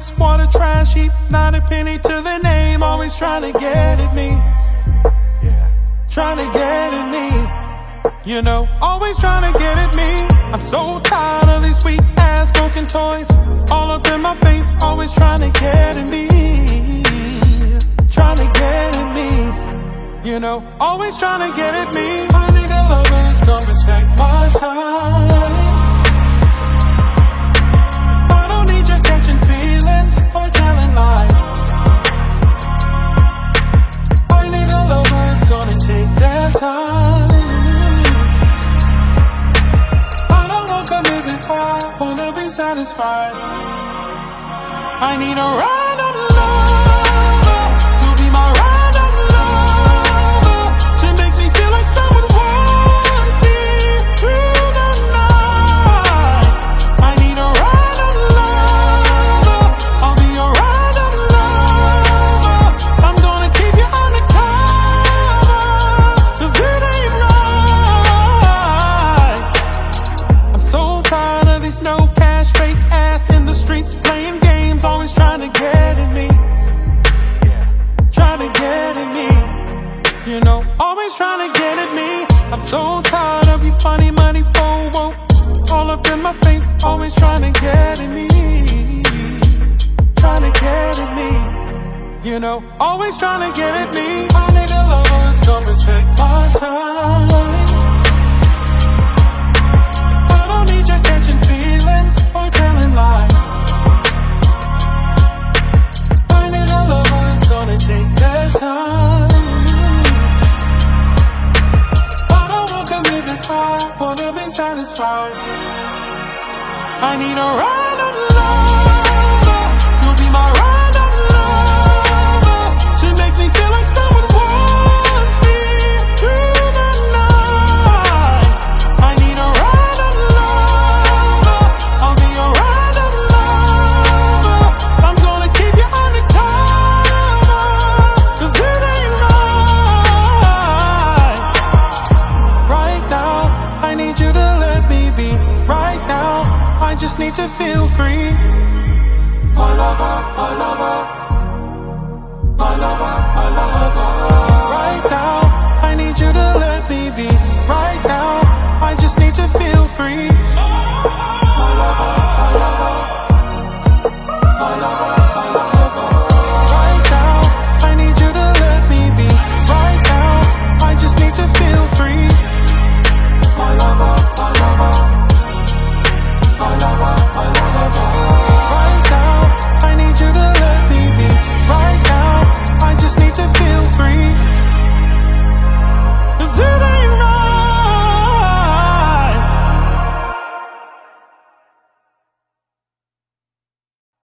wastewater, trash heap, not a penny to the name. Always trying to get at me, trying to get at me. You know, always trying to get at me. I'm so tired of these weak ass broken toys all up in my face, always trying to get at me, trying to get at me. You know, always trying to get at me. I need a lover who's gonna respect my time. I don't need you catching feelings or telling lies. I need a lover who's gonna take their time. I don't want commitment, I wanna be satisfied. I need a random lover to be my random lover, to make me feel like someone wants me through the night. I need a random lover, I'll be a random lover. I'm gonna keep you undercover, 'cause it ain't right. I'm so tired of these no cash, fake ass in the streets playing games, always trying to get at me, trying to get at me. You know, always trying to get at me. I'm so tired of you funny money phobo all up in my face, always trying to get at me, trying to get at me. You know, always trying to get at me. I need a lover who's gonna respect my time. I don't need you catching feelings or telling lies.